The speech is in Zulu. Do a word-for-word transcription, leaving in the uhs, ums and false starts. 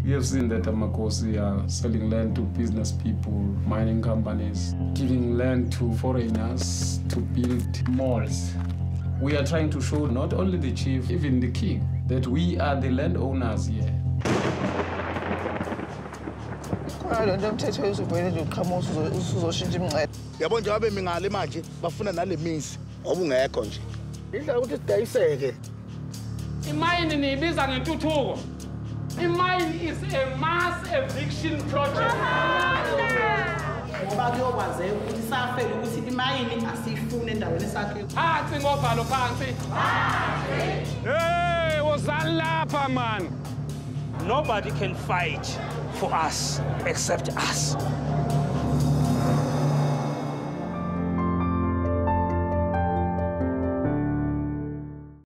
We have seen that Amakosi are selling land to business people, mining companies, giving land to foreigners to build malls. We are trying to show not only the chief, even the king, that we are the landowners here. Mine is a mass eviction project. Hey, wozalapha man. Nobody can fight for us except us.